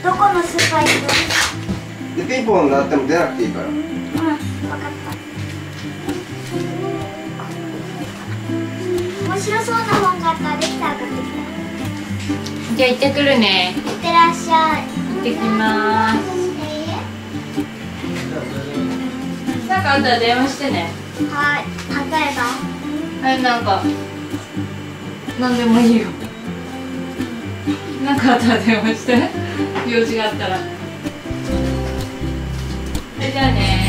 どこのスーパー行く？ でピンポン鳴っても出なくていいから。 うん、分かった。面白そうな本があったらできたら買ってきて。 じゃあ行ってくるね。 いってらっしゃい。 行ってきます。なんかあったら電話してね。 はい。例えば？ はい、なんかなんでもいいよ。なんかあったら電話して。用事があったら。じゃあね。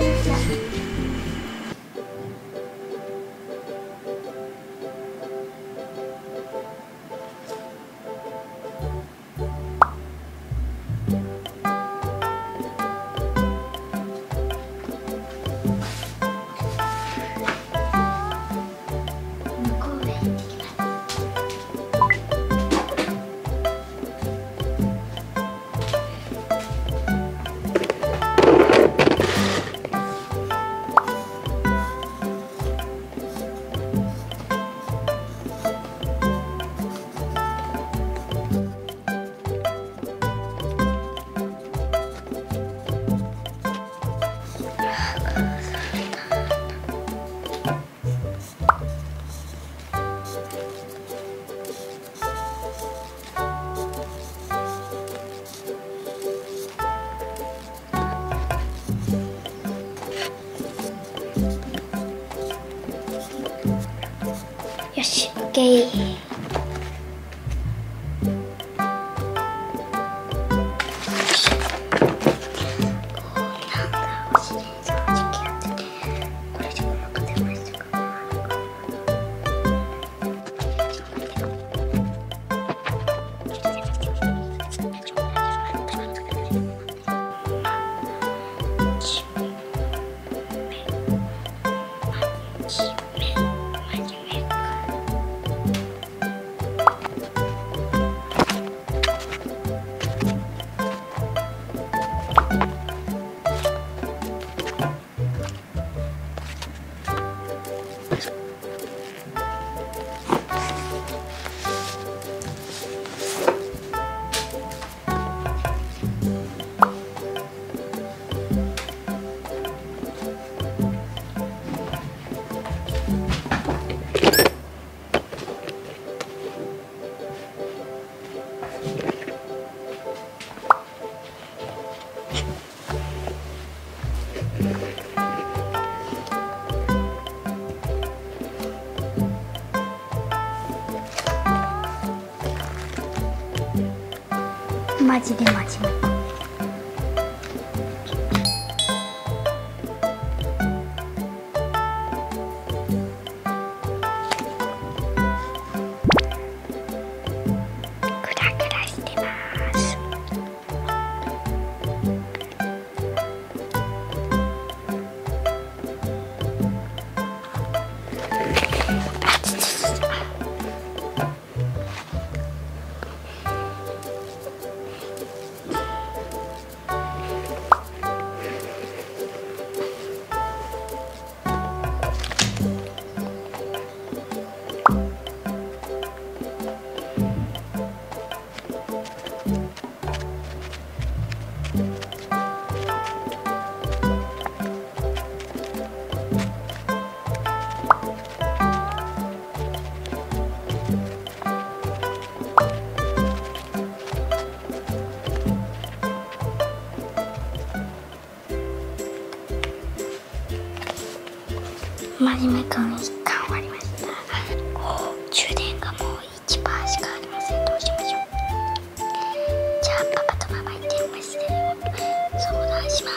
よし、オッケー。マジで真面目。真面目くん1巻終わりました。充電がもう1%しかありません。どうしましょう。じゃあパパとママに電話して相談します。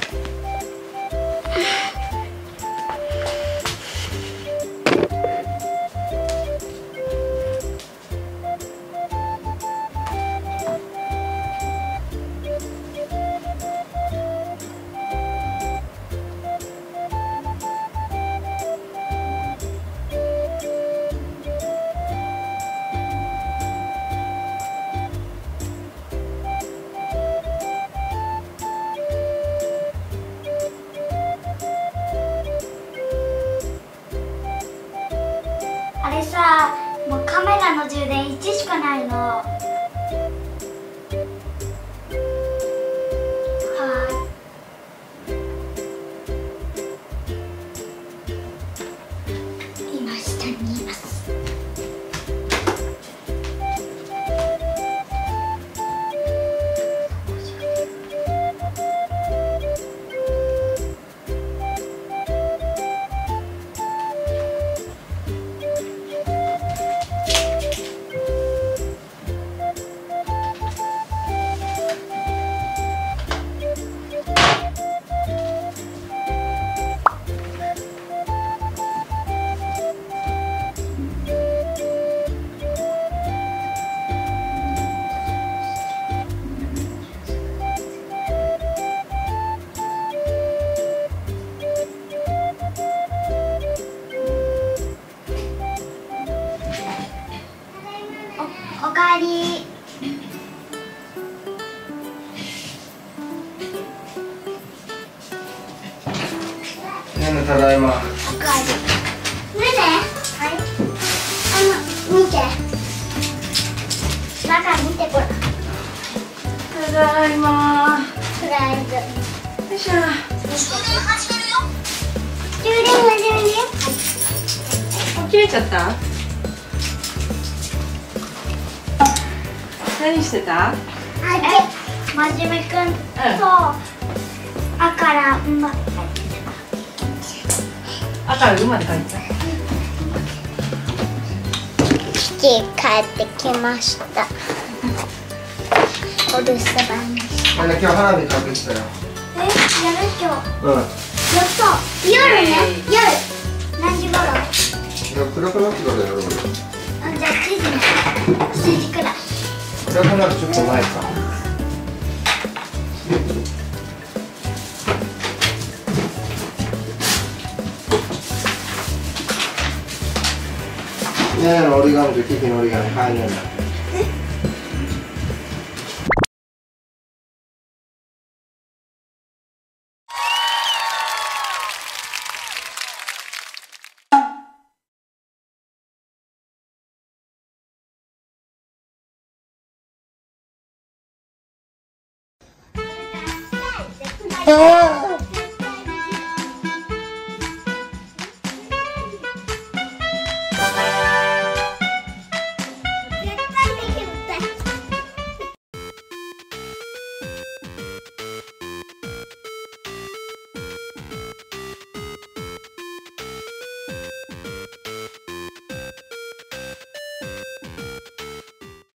あれさ、もうカメラの充電1しかないの。 わり。 ねねただいま。 おかわり。ねね。はい。見て。中見てこれ。 ただいま。 とりあえず。 よいしょ。 充電始めるよ。 切れちゃった？何してた？ まじめくんと、あからあからうまで書いてた。 父帰ってきました。お留守番です。 ねね今日花火買ってきたよ。 やる今日。 うん。 やった。夜ね。夜。何時頃？ いや暗くなってからやろうよ。 じゃあ7時くらい。 暗くなるちょっと前か。ねえの折り紙とキキの折り紙買えねえんだ。ああ。